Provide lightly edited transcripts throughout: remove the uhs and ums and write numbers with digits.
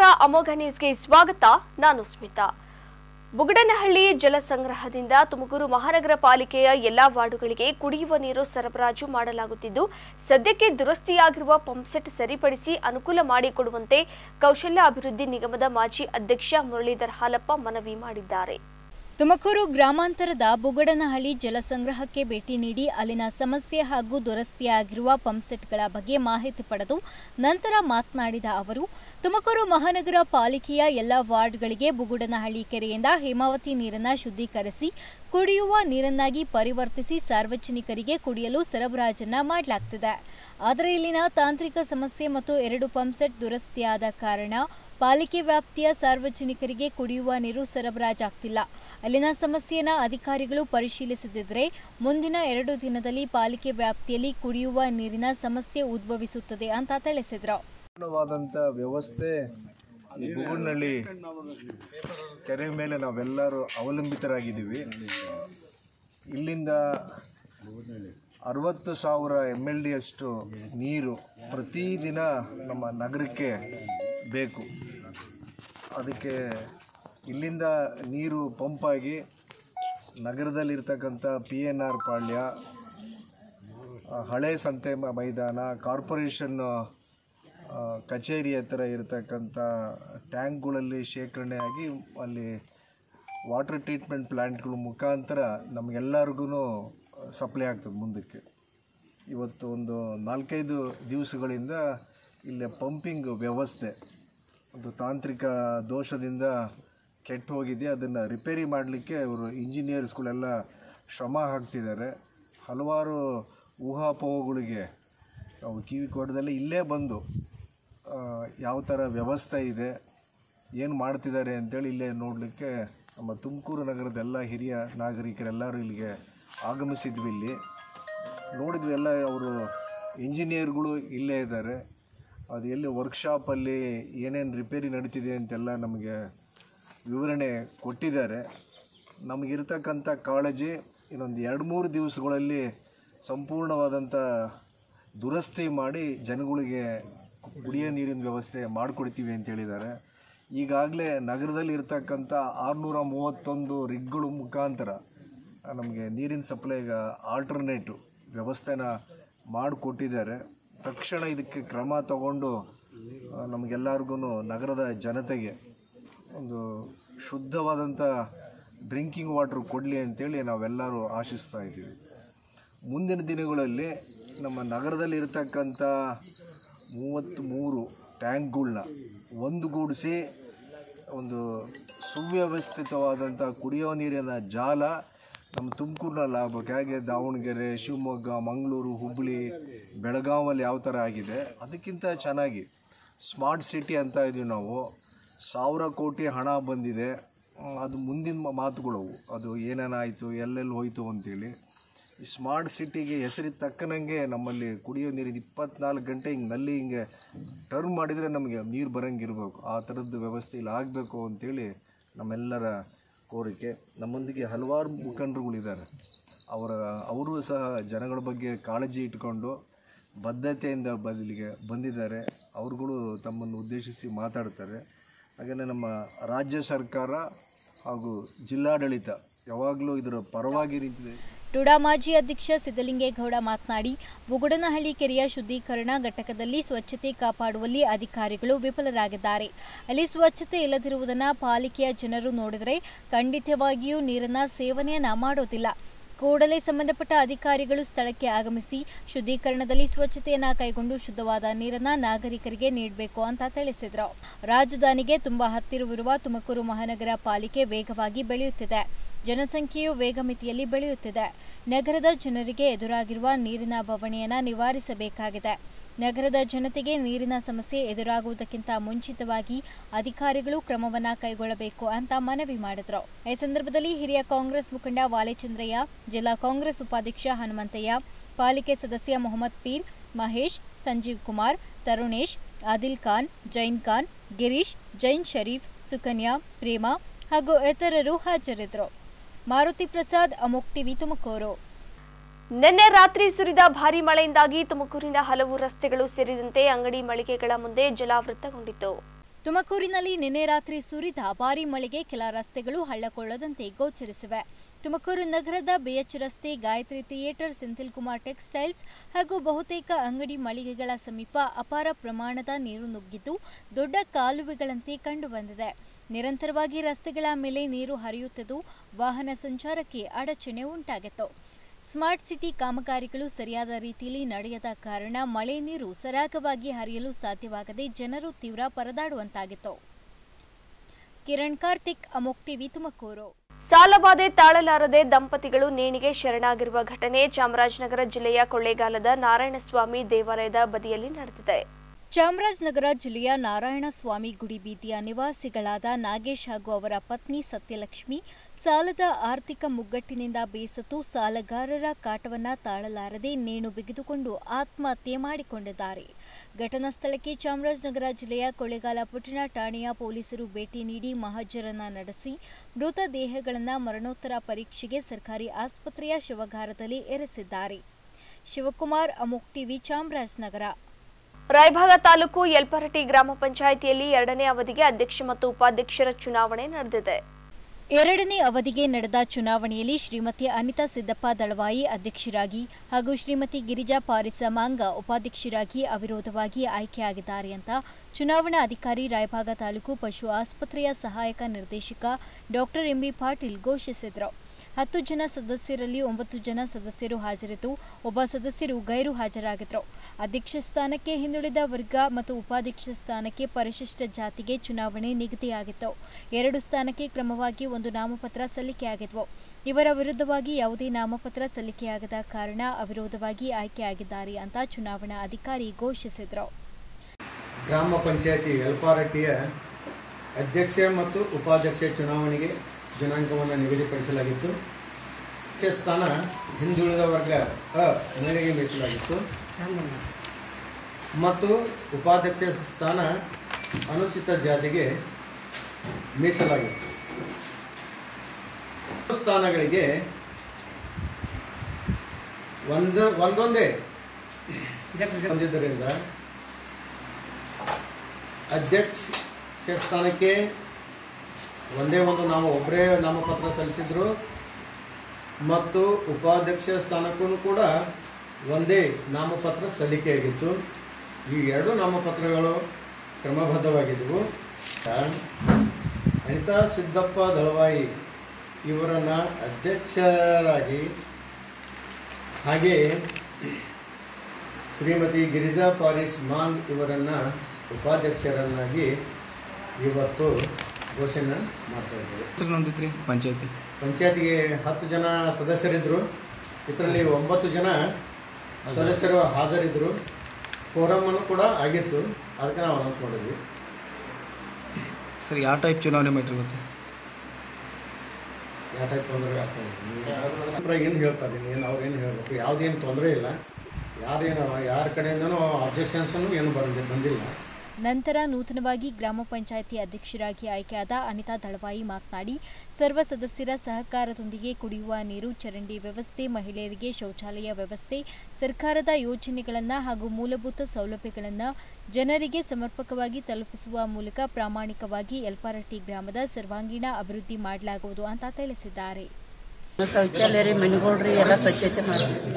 ಅಮೋಘ ನ್ಯೂಸ್ಗೆ ಸ್ವಾಗತ. ನಾನು ಸ್ಮಿತಾ. ಬುಗಡನಹಳ್ಳಿ ಜಲಸಂಗ್ರಹದಿಂದ ತುಮಕೂರು ಮಹಾನಗರ ಪಾಲಿಕೆಯ ಎಲ್ಲಾ ವಾರ್ಡುಗಳಿಗೆ ಕುಡಿಯುವ ನೀರು ಸರಬರಾಜು ಮಾಡಲಾಗುತ್ತಿದ್ದು, ಸದ್ಯಕ್ಕೆ ದುರಸ್ತಿಯಾಗಿರುವ ಪಂಪ್ಸೆಟ್ ಸರಿಪಡಿಸಿ ಅನುಕೂಲ ಮಾಡಿಕೊಡುವಂತೆ ಕೌಶಲ್ಯ ಅಭಿವೃದ್ಧಿ ನಿಗಮದ ಮಾಜಿ ಅಧ್ಯಕ್ಷ ಮುರಳೀಧರ್ ಹಾಲಪ್ಪ ಮನವಿ ಮಾಡಿದ್ದಾರೆ. ತುಮಕೂರು ಗ್ರಾಮಾಂತರದ ಬುಗಡನಹಳ್ಳಿ ಜಲಸಂಗ್ರಹಕ್ಕೆ ಭೇಟಿ ನೀಡಿ ಅಲ್ಲಿನ ಸಮಸ್ಯೆ ಹಾಗೂ ದುರಸ್ತಿಯಾಗಿರುವ ಪಂಪ್ಸೆಟ್ಗಳ ಬಗ್ಗೆ ಮಾಹಿತಿ ಪಡೆದು ನಂತರ ಮಾತನಾಡಿದ ಅವರು, ತುಮಕೂರು ಮಹಾನಗರ ಪಾಲಿಕೆಯ ಎಲ್ಲ ವಾರ್ಡ್ಗಳಿಗೆ ಬುಗಡನಹಳ್ಳಿ ಕೆರೆಯಿಂದ ಹೇಮಾವತಿ ನೀರನ್ನು ಶುದ್ಧೀಕರಿಸಿ ಕುಡಿಯುವ ನೀರನ್ನಾಗಿ ಪರಿವರ್ತಿಸಿ ಸಾರ್ವಜನಿಕರಿಗೆ ಕುಡಿಯಲು ಸರಬರಾಜನ್ನ ಮಾಡಲಾಗುತ್ತಿದೆ. ಆದರೆ ಇಲ್ಲಿನ ತಾಂತ್ರಿಕ ಸಮಸ್ಯೆ ಮತ್ತು 2 ಪಂಪ್ಸೆಟ್ ದುರಸ್ತಿಯಾದ ಕಾರಣ ಪಾಲಿಕೆ ವ್ಯಾಪ್ತಿಯ ಸಾರ್ವಜನಿಕರಿಗೆ ಕುಡಿಯುವ ನೀರು ಸರಬರಾಜಾಗ್ತಿಲ್ಲ. ಅಲ್ಲಿನ ಸಮಸ್ಯೆಯನ್ನು ಅಧಿಕಾರಿಗಳು ಪರಿಶೀಲಿಸದಿದ್ದರೆ ಮುಂದಿನ 2 ದಿನದಲ್ಲಿ ಪಾಲಿಕೆ ವ್ಯಾಪ್ತಿಯಲ್ಲಿ ಕುಡಿಯುವ ನೀರಿನ ಸಮಸ್ಯೆ ಉದ್ಭವಿಸುತ್ತದೆ ಅಂತ ತಿಳಿಸಿದರು. ವ್ಯವಸ್ಥೆ ಬುಗಡನಹಳ್ಳಿ ಕೆರೆ ಮೇಲೆ ನಾವೆಲ್ಲರೂ ಅವಲಂಬಿತರಾಗಿದ್ದೀವಿ. ಇಲ್ಲಿಂದ 60,000 MLD ಅಷ್ಟು ನೀರು ಪ್ರತಿದಿನ ನಮ್ಮ ನಗರಕ್ಕೆ ಬೇಕು. ಅದಕ್ಕೆ ಇಲ್ಲಿಂದ ನೀರು ಪಂಪಾಗಿ ನಗರದಲ್ಲಿರ್ತಕ್ಕಂಥ PNR ಪಾಳ್ಯ, ಹಳೆ ಸಂತೆ ಮೈದಾನ, ಕಾರ್ಪೊರೇಷನ್ ಕಚೇರಿ ಹತ್ರ ಇರತಕ್ಕಂಥ ಟ್ಯಾಂಕ್ಗಳಲ್ಲಿ ಶೇಖರಣೆಯಾಗಿ ಅಲ್ಲಿ ವಾಟರ್ ಟ್ರೀಟ್ಮೆಂಟ್ ಪ್ಲ್ಯಾಂಟ್ಗಳ ಮುಖಾಂತರ ನಮಗೆಲ್ಲರಿಗೂ ಸಪ್ಲೈ ಆಗ್ತದೆ ಮುಂದಕ್ಕೆ. ಇವತ್ತು ಒಂದು 4-5 ದಿವಸಗಳಿಂದ ಇಲ್ಲಿ ಪಂಪಿಂಗ್ ವ್ಯವಸ್ಥೆ ಒಂದು ತಾಂತ್ರಿಕ ದೋಷದಿಂದ ಕೆಟ್ಟು ಹೋಗಿದೆ. ಅದನ್ನು ರಿಪೇರಿ ಮಾಡಲಿಕ್ಕೆ ಅವರು ಇಂಜಿನಿಯರ್ಸ್ಗಳೆಲ್ಲ ಶ್ರಮ ಹಾಕ್ತಿದ್ದಾರೆ. ಹಲವಾರು ಊಹಾಪೋಹಗಳಿಗೆ ನಾವು ಕಿವಿ ಕೊಡದಲ್ಲಿ ಇಲ್ಲೇ ಬಂದು ಯಾವ ಥರ ವ್ಯವಸ್ಥೆ ಇದೆ, ಏನು ಮಾಡ್ತಿದ್ದಾರೆ ಅಂತೇಳಿ ಇಲ್ಲೇ ನೋಡಲಿಕ್ಕೆ ನಮ್ಮ ತುಮಕೂರು ನಗರದ ಎಲ್ಲ ಹಿರಿಯ ನಾಗರಿಕರೆಲ್ಲರೂ ಇಲ್ಲಿಗೆ ಆಗಮಿಸಿದ್ವಿ. ಇಲ್ಲಿ ನೋಡಿದ್ವಿ, ಎಲ್ಲ ಅವರು ಇಂಜಿನಿಯರ್ಗಳು ಇಲ್ಲೇ ಇದ್ದಾರೆ. ಅದು ಎಲ್ಲಿ ವರ್ಕ್ಶಾಪಲ್ಲಿ ಏನೇನು ರಿಪೇರಿ ನಡೀತಿದೆ ಅಂತೆಲ್ಲ ನಮಗೆ ವಿವರಣೆ ಕೊಟ್ಟಿದ್ದಾರೆ. ನಮಗಿರ್ತಕ್ಕಂಥ ಕಾಳಜಿ ಇನ್ನೊಂದು 2-3 ದಿವಸಗಳಲ್ಲಿ ಸಂಪೂರ್ಣವಾದಂಥ ದುರಸ್ತಿ ಮಾಡಿ ಜನಗಳಿಗೆ ಕುಡಿಯೋ ನೀರಿನ ವ್ಯವಸ್ಥೆ ಮಾಡಿಕೊಡ್ತೀವಿ ಅಂತ ಹೇಳಿದ್ದಾರೆ. ಈಗಾಗಲೇ ನಗರದಲ್ಲಿ ಇರ್ತಕ್ಕಂಥ 631 ರಿಗ್ಗಳ ಮುಖಾಂತರ ನಮಗೆ ನೀರಿನ ಸಪ್ಲೈಗೆ ಆಲ್ಟರ್ನೇಟಿವ್ ವ್ಯವಸ್ಥೆನ ಮಾಡಿಕೊಟ್ಟಿದ್ದಾರೆ. ತಕ್ಷಣ ಇದಕ್ಕೆ ಕ್ರಮ ತಗೊಂಡು ನಮಗೆಲ್ಲರಿಗೂ ನಗರದ ಜನತೆಗೆ ಒಂದು ಶುದ್ಧವಾದಂಥ ಡ್ರಿಂಕಿಂಗ್ ವಾಟ್ರ್ ಕೊಡಲಿ ಅಂತೇಳಿ ನಾವೆಲ್ಲರೂ ಆಶಿಸ್ತಾ ಇದ್ದೀವಿ. ಮುಂದಿನ ದಿನಗಳಲ್ಲಿ ನಮ್ಮ ನಗರದಲ್ಲಿ ಇರತಕ್ಕಂಥ 33 ಟ್ಯಾಂಕ್ಗಳನ್ನ ಒಂದುಗೂಡಿಸಿ ಒಂದು ಸುವ್ಯವಸ್ಥಿತವಾದಂಥ ಕುಡಿಯೋ ನೀರಿನ ಜಾಲ ನಮ್ಮ ತುಮಕೂರಿನಲ್ಲಿ ಆಗಬೇಕು. ಹೇಗೆ ದಾವಣಗೆರೆ, ಶಿವಮೊಗ್ಗ, ಮಂಗಳೂರು, ಹುಬ್ಬಳ್ಳಿ, ಬೆಳಗಾವಲ್ಲಿ ಯಾವ ಥರ ಆಗಿದೆ, ಅದಕ್ಕಿಂತ ಚೆನ್ನಾಗಿ ಸ್ಮಾರ್ಟ್ ಸಿಟಿ ಅಂತ ಇದ್ದೀವಿ ನಾವು. 1,000 ಕೋಟಿ ಹಣ ಬಂದಿದೆ. ಅದು ಮುಂದಿನ ಮಾತುಗಳು, ಅದು ಏನೇನಾಯಿತು, ಎಲ್ಲೆಲ್ಲಿ ಹೋಯಿತು ಅಂತೇಳಿ. ಈ ಸ್ಮಾರ್ಟ್ ಸಿಟಿಗೆ ಹೆಸರಿಗೆ ತಕ್ಕನಂಗೆ ನಮ್ಮಲ್ಲಿ ಕುಡಿಯೋ ನೀರಿನ 24 ಗಂಟೆ ಹಿಂಗೆ ನಲ್ಲಿ ಹಿಂಗೆ ಟರ್ನ್ ಮಾಡಿದರೆ ನಮಗೆ ನೀರು ಬರೋಂಗಿರ್ಬೇಕು. ಆ ಥರದ್ದು ವ್ಯವಸ್ಥೆ ಇಲ್ಲಿ ಆಗಬೇಕು ಅಂತೇಳಿ ನಮ್ಮೆಲ್ಲರ ಕೋರಿಕೆ. ನಮ್ಮೊಂದಿಗೆ ಹಲವಾರು ಮುಖಂಡರುಗಳಿದ್ದಾರೆ. ಅವರು ಸಹ ಜನಗಳ ಬಗ್ಗೆ ಕಾಳಜಿ ಇಟ್ಕೊಂಡು ಬದ್ಧತೆಯಿಂದ ಬದಲಿಗೆ ಬಂದಿದ್ದಾರೆ. ಅವ್ರುಗಳು ತಮ್ಮನ್ನು ಉದ್ದೇಶಿಸಿ ಮಾತಾಡ್ತಾರೆ. ಹಾಗೆಯೇ ನಮ್ಮ ರಾಜ್ಯ ಸರ್ಕಾರ ಹಾಗೂ ಜಿಲ್ಲಾಡಳಿತ ಯಾವಾಗಲೂ ಇದರ ಪರವಾಗಿ ನಿಂತಿದೆ. ಟುಡಾ ಮಾಜಿ ಅಧ್ಯಕ್ಷ ಸಿದ್ದಲಿಂಗೇಗೌಡ ಮಾತನಾಡಿ, ಬುಗಡನಹಳ್ಳಿ ಕೆರೆಯ ಶುದ್ಧೀಕರಣ ಘಟಕದಲ್ಲಿ ಸ್ವಚ್ಛತೆ ಕಾಪಾಡುವಲ್ಲಿ ಅಧಿಕಾರಿಗಳು ವಿಫಲರಾಗಿದ್ದಾರೆ. ಅಲ್ಲಿ ಸ್ವಚ್ಛತೆ ಇಲ್ಲದಿರುವುದನ್ನು ಪಾಲಿಕೆಯ ಜನರು ನೋಡಿದರೆ ಖಂಡಿತವಾಗಿಯೂ ನೀರನ್ನು ಸೇವನೆಯನ್ನ ಮಾಡೋದಿಲ್ಲ. ಕೂಡಲೇ ಸಂಬಂಧಪಟ್ಟ ಅಧಿಕಾರಿಗಳು ಸ್ಥಳಕ್ಕೆ ಆಗಮಿಸಿ ಶುದ್ಧೀಕರಣದಲ್ಲಿ ಸ್ವಚ್ಛತೆಯನ್ನ ಕೈಗೊಂಡು ಶುದ್ಧವಾದ ನೀರನ್ನ ನಾಗರಿಕರಿಗೆ ನೀಡಬೇಕು ಅಂತ ತಿಳಿಸಿದರು. ರಾಜಧಾನಿಗೆ ತುಂಬಾ ಹತ್ತಿರವಿರುವ ತುಮಕೂರು ಮಹಾನಗರ ಪಾಲಿಕೆ ವೇಗವಾಗಿ ಬೆಳೆಯುತ್ತಿದೆ. ಜನಸಂಖ್ಯೆಯು ವೇಗಮಿತಿಯಲ್ಲಿ ಬೆಳೆಯುತ್ತಿದೆ. ನಗರದ ಜನರಿಗೆ ಎದುರಾಗಿರುವ ನೀರಿನ ಬವಣೆಯನ್ನು ನಿವಾರಿಸಬೇಕಾಗಿದೆ. ನಗರದ ಜನತೆಗೆ ನೀರಿನ ಸಮಸ್ಯೆ ಎದುರಾಗುವುದಕ್ಕಿಂತ ಮುಂಚಿತವಾಗಿ ಅಧಿಕಾರಿಗಳು ಕ್ರಮವನ್ನು ಕೈಗೊಳ್ಳಬೇಕು ಅಂತ ಮನವಿ ಮಾಡಿದರು. ಈ ಸಂದರ್ಭದಲ್ಲಿ ಹಿರಿಯ ಕಾಂಗ್ರೆಸ್ ಮುಖಂಡ ವಾಲೆಚಂದ್ರಯ್ಯ, ಜಿಲ್ಲಾ ಕಾಂಗ್ರೆಸ್ ಉಪಾಧ್ಯಕ್ಷ ಹನುಮಂತಯ್ಯ, ಪಾಲಿಕೆ ಸದಸ್ಯ ಮೊಹಮ್ಮದ್ ಪೀರ್, ಮಹೇಶ್, ಸಂಜೀವ್ ಕುಮಾರ್, ತರುಣೇಶ್, ಆದಿಲ್ ಖಾನ್, ಜೈನ್ ಖಾನ್, ಗಿರೀಶ್, ಜೈನ್ ಶರೀಫ್, ಸುಕನ್ಯಾ, ಪ್ರೇಮಾ ಹಾಗೂ ಇತರರು ಹಾಜರಿದ್ದರು. ಮಾರುತಿ ಪ್ರಸಾದ್, ಅಮೋಕ್ ಟಿವಿ, ತುಮಕೂರು. ನಿನ್ನೆ ರಾತ್ರಿ ಸುರಿದ ಭಾರೀ ಮಳೆಯಿಂದಾಗಿ ತುಮಕೂರಿನ ಹಲವು ರಸ್ತೆಗಳು ಸೇರಿದಂತೆ ಅಂಗಡಿ ಮಳಿಗೆಗಳ ಮುಂದೆ ಜಲಾವೃತಗೊಂಡಿತ್ತು. ತುಮಕೂರಿನಲ್ಲಿ ನಿನ್ನೆ ರಾತ್ರಿ ಸುರಿದ ಭಾರೀ ಮಳೆಗೆ ಕೆಲ ರಸ್ತೆಗಳು ಹಳ್ಳಕೊಳ್ಳದಂತೆ ಗೋಚರಿಸಿವೆ. ತುಮಕೂರು ನಗರದ ಬಿಎಚ್ ರಸ್ತೆ, ಗಾಯತ್ರಿ ಥಿಯೇಟರ್, ಸೆಂಥಿಲ್ ಕುಮಾರ್ ಟೆಕ್ಸ್ಟೈಲ್ಸ್ ಹಾಗೂ ಬಹುತೇಕ ಅಂಗಡಿ ಮಳಿಗೆಗಳ ಸಮೀಪ ಅಪಾರ ಪ್ರಮಾಣದ ನೀರು ನುಗ್ಗಿದ್ದು ದೊಡ್ಡ ಕಾಲುವೆಗಳಂತೆ ಕಂಡುಬಂದಿದೆ. ನಿರಂತರವಾಗಿ ರಸ್ತೆಗಳ ಮೇಲೆ ನೀರು ಹರಿಯುತ್ತಿದ್ದು ವಾಹನ ಸಂಚಾರಕ್ಕೆ ಅಡಚಣೆ ಉಂಟಾಗಿತ್ತು. ಸ್ಮಾರ್ಟ್ ಸಿಟಿ ಕಾಮಗಾರಿಗಳು ಸರಿಯಾದ ರೀತಿಯಲ್ಲಿ ನಡೆಯದ ಕಾರಣ ಮಳೆ ನೀರು ಸರಾಗವಾಗಿ ಹರಿಯಲು ಸಾಧ್ಯವಾಗದೆ ಜನರು ತೀವ್ರ ಪರದಾಡುವಂತಾಗಿತ್ತು. ಕಿರಣ್ ಕಾರ್ತಿಕ್, ಅಮೋಕ್ ಟಿವಿ, ತುಮಕೂರು. ಸಾಲಬಾಧೆ ತಾಳಲಾರದೆ ದಂಪತಿಗಳು ನೇಣಿಗೆ ಶರಣಾಗಿರುವ ಘಟನೆ ಚಾಮರಾಜನಗರ ಜಿಲ್ಲೆಯ ಕೊಳ್ಳೇಗಾಲದ ನಾರಾಯಣಸ್ವಾಮಿ ದೇವಾಲಯದ ಬದಿಯಲ್ಲಿ ನಡೆದಿದೆ. ಚಾಮರಾಜನಗರ ಜಿಲ್ಲೆಯ ನಾರಾಯಣಸ್ವಾಮಿ ಗುಡಿ ಬೀದಿಯ ನಿವಾಸಿಗಳಾದ ನಾಗೇಶ್ ಹಾಗೂ ಅವರ ಪತ್ನಿ ಸತ್ಯಲಕ್ಷ್ಮಿ ಸಾಲದ ಆರ್ಥಿಕ ಮುಗ್ಗಟ್ಟಿನಿಂದ ಬೇಸತ್ತು ಸಾಲಗಾರರ ಕಾಟವನ್ನ ತಾಳಲಾರದೆ ನೇಣು ಬಿಗಿದುಕೊಂಡು ಆತ್ಮಹತ್ಯೆ ಮಾಡಿಕೊಂಡಿದ್ದಾರೆ. ಘಟನಾ ಸ್ಥಳಕ್ಕೆ ಚಾಮರಾಜನಗರ ಜಿಲ್ಲೆಯ ಕೊಳ್ಳೇಗಾಲ ಪಟ್ಟಣ ಠಾಣೆಯ ಪೊಲೀಸರು ಭೇಟಿ ನೀಡಿ ಮಹಜರನ್ನ ನಡೆಸಿ ಮೃತ ದೇಹಗಳನ್ನು ಮರಣೋತ್ತರ ಪರೀಕ್ಷೆಗೆ ಸರ್ಕಾರಿ ಆಸ್ಪತ್ರೆಯ ಶವಾಗಾರದಲ್ಲಿ ಇರಿಸಿದ್ದಾರೆ. ಶಿವಕುಮಾರ್, ಅಮೋಕ್ ಟಿವಿ, ಚಾಮರಾಜನಗರ. ರಾಯಭಾಗ ತಾಲೂಕು ಯಲ್ಪರಟಿ ಗ್ರಾಮ ಪಂಚಾಯಿತಿಯಲ್ಲಿ 2ನೇ ಅವಧಿಗೆ ಅಧ್ಯಕ್ಷ ಮತ್ತು ಉಪಾಧ್ಯಕ್ಷರ ಚುನಾವಣೆ ನಡೆದಿದೆ. 2ನೇ ಅವಧಿಗೆ ನಡೆದ ಚುನಾವಣೆಯಲ್ಲಿ ಶ್ರೀಮತಿ ಅನಿತಾ ಸಿದ್ದಪ್ಪ ದಳವಾಯಿ ಅಧ್ಯಕ್ಷರಾಗಿ ಹಾಗೂ ಶ್ರೀಮತಿ ಗಿರಿಜಾ ಪಾರಿಸಮಾಂಗ ಉಪಾಧ್ಯಕ್ಷರಾಗಿ ಅವಿರೋಧವಾಗಿ ಆಯ್ಕೆಯಾಗಿದ್ದಾರೆ ಅಂತ ಚುನಾವಣಾ ಅಧಿಕಾರಿ ರಾಯಭಾಗ ತಾಲೂಕು ಪಶು ಆಸ್ಪತ್ರೆಯ ಸಹಾಯಕ ನಿರ್ದೇಶಕ ಡಾಕ್ಟರ್ ಎಂಬಿ ಪಾಟೀಲ್ ಘೋಷಿಸಿದರು. 10 ಜನ ಸದಸ್ಯರಲ್ಲಿ 9 ಜನ ಸದಸ್ಯರು ಹಾಜರಿದ್ದು, ಒಬ್ಬ ಸದಸ್ಯರು ಗೈರು ಹಾಜರಾಗಿದ್ದರು. ಅಧ್ಯಕ್ಷ ಸ್ಥಾನಕ್ಕೆ ಹಿಂದುಳಿದ ವರ್ಗ ಮತ್ತು ಉಪಾಧ್ಯಕ್ಷ ಸ್ಥಾನಕ್ಕೆ ಪರಿಶಿಷ್ಟ ಜಾತಿಗೆ ಚುನಾವಣೆ ನಿಗದಿಯಾಗಿತ್ತು. 2 ಸ್ಥಾನಕ್ಕೆ ಕ್ರಮವಾಗಿ 1 ನಾಮಪತ್ರ ಸಲ್ಲಿಕೆಯಾಗಿದ್ವು. ಇವರ ವಿರುದ್ಧವಾಗಿ ಯಾವುದೇ ನಾಮಪತ್ರ ಸಲ್ಲಿಕೆಯಾಗದ ಕಾರಣ ಅವಿರೋಧವಾಗಿ ಆಯ್ಕೆಯಾಗಿದ್ದಾರೆ ಅಂತ ಚುನಾವಣಾ ಅಧಿಕಾರಿ ಘೋಷಿಸಿದರು. ಗ್ರಾಮ ಪಂಚಾಯಿತಿ ಯಲ್ಪಾರಟ್ಟಿಯ ಅಧ್ಯಕ್ಷ ಮತ್ತು ಉಪಾಧ್ಯಕ್ಷ ಚುನಾವಣೆಗೆ ದಿನಾಂಕವನ್ನು ನಿಗದಿಪಡಿಸಲಾಗಿತ್ತು. ಅಧ್ಯಕ್ಷ ಸ್ಥಾನ ಹಿಂದುಳಿದ ವರ್ಗ ಮಹಿಳೆಗೆ ಮೀಸಲಾಗಿತ್ತು ಮತ್ತು ಉಪಾಧ್ಯಕ್ಷ ಸ್ಥಾನ ಅನುಚಿತ ಜಾತಿಗೆ ಮೀಸಲಾಗಿತ್ತು. ಸ್ಥಾನಗಳಿಗೆ ಒಂದೊಂದೇ ಹೊಂದಿದ್ದರಿಂದ ಅಧ್ಯಕ್ಷ ಸ್ಥಾನಕ್ಕೆ ಒಬ್ಬರೇ ನಾಮಪತ್ರ ಸಲ್ಲಿಸಿದ್ರು ಮತ್ತು ಉಪಾಧ್ಯಕ್ಷ ಸ್ಥಾನಕ್ಕೂ ಕೂಡ ಒಂದೇ ನಾಮಪತ್ರ ಸಲ್ಲಿಕೆಯಾಗಿತ್ತು. ಈ 2 ನಾಮಪತ್ರಗಳು ಕ್ರಮಬದ್ಧವಾಗಿದ್ದವು. ಅನಿತಾ ಸಿದ್ದಪ್ಪ ದಳವಾಯಿ ಇವರನ್ನ ಅಧ್ಯಕ್ಷರಾಗಿ ಹಾಗೆ ಶ್ರೀಮತಿ ಗಿರಿಜಾ ಪಾರಿಸ್ ಮಾಂಗ್ ಇವರನ್ನ ಉಪಾಧ್ಯಕ್ಷರನ್ನಾಗಿ ಇವತ್ತು ಘೋಷಣೆ ಮಾಡ್ತಾ ಇದ್ದೇವೆ. ಪಂಚಾಯತಿಗೆ 10 ಜನ ಸದಸ್ಯರಿದ್ರು. ಇದರಲ್ಲಿ 9 ಜನ ಸದಸ್ಯರು ಹಾಜರಿದ್ರು. ಫೋರಮ್ ಅನ್ನು ಕೂಡ ಆಗಿತ್ತು. ಅದಕ್ಕೆ ನಾವು ಅನೌನ್ಸ್ ಮಾಡಿದ್ವಿ. ಸರ್, ಯಾವ ಟೈಪ್ ಚುನಾವಣೆ ಮಾಡಿರುತ್ತೆ? ಯಾವ ಟೈಪ್ ತೊಂದರೆ ಆಗ್ತದೆ ಏನು ಹೇಳ್ತಾ ಇದ್ದೀನಿ, ಅವ್ರೇನು ಹೇಳಬೇಕು, ಯಾವುದೇನು ತೊಂದರೆ ಇಲ್ಲ. ಯಾರ ಕಡೆಯಿಂದನೂ ಅಬ್ಜೆಕ್ಷನ್ಸ್ ಏನು ಬಂದಿಲ್ಲ. ನಂತರ ನೂತನವಾಗಿ ಗ್ರಾಮ ಪಂಚಾಯಿತಿ ಅಧ್ಯಕ್ಷರಾಗಿ ಆಯ್ಕೆಯಾದ ಅನಿತಾ ದಳವಾಯಿ ಮಾತನಾಡಿ, ಸರ್ವ ಸದಸ್ಯರ ಸಹಕಾರದೊಂದಿಗೆ ಕುಡಿಯುವ ನೀರು, ಚರಂಡಿ ವ್ಯವಸ್ಥೆ, ಮಹಿಳೆಯರಿಗೆ ಶೌಚಾಲಯ ವ್ಯವಸ್ಥೆ, ಸರ್ಕಾರದ ಯೋಜನೆಗಳನ್ನು ಹಾಗೂ ಮೂಲಭೂತ ಸೌಲಭ್ಯಗಳನ್ನು ಜನರಿಗೆ ಸಮರ್ಪಕವಾಗಿ ತಲುಪಿಸುವ ಮೂಲಕ ಪ್ರಾಮಾಣಿಕವಾಗಿ ಯಲ್ಪಾರಟ್ಟಿ ಗ್ರಾಮದ ಸರ್ವಾಂಗೀಣ ಅಭಿವೃದ್ಧಿ ಮಾಡಲಾಗುವುದು ಅಂತ ತಿಳಿಸಿದ್ದಾರೆ. ಶೌಚಾಲಯ, ಮನೆಗಳ್ರಿ ಎಲ್ಲ ಸ್ವಚ್ಛತೆ ಮಾಡ್ತೀವಿ.